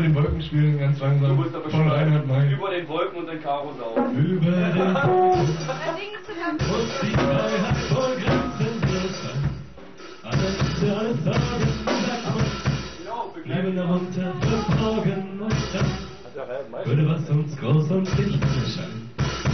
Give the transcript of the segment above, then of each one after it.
über den Wolken spielen, ganz langsam. Du musst aber Von Reinhard May. über den Wolken und den Karos auf. Über den Wolken muss die Freiheit voll grenzenlos sein. Alles Sorgen, sagt man, bleiben darunter verborgen und dann würde was uns groß und wichtig erscheinen.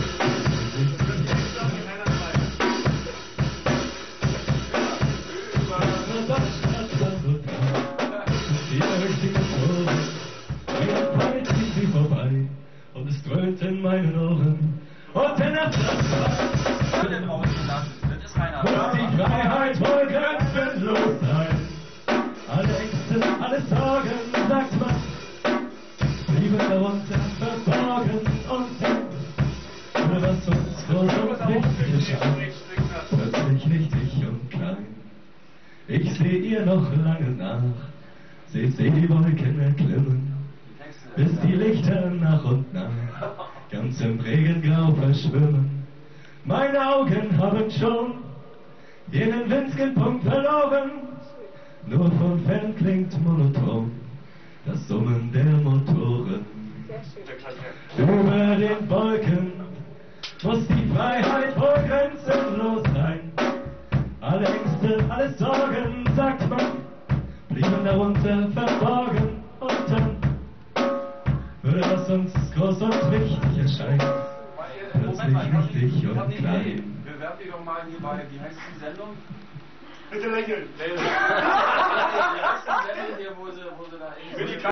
Und es dröhnt in meinen Ohren und der Nacht Das ist keiner. muss die Freiheit wohl grenzenlos sein. Alle Ängste, alle Sorgen, sagt man, blieben darunter verborgen und dann würde was uns groß und wichtig erscheint. Plötzlich richtig und klein. Ich seh ihr noch lange nach, seh die Wolken erklimmen, bis die Lichter nach und nach ganz im Regengrau verschwimmen. Meine Augen haben schon jenen winzigen Punkt verloren, nur von fern klingt monoton das Summen der Motoren. Über den Wolken muss die Freiheit wohl grenzenlos sein. Alle Ängste, alle Sorgen, sagt man, blieben darunter verborgen und dann würde was uns groß und wichtig erscheint, plötzlich wichtig und klein. Bewerbt ihr doch mal hier bei, wie heißt die Sendung? Bitte lächeln. Wie heißt die Sendung hier, wo sie da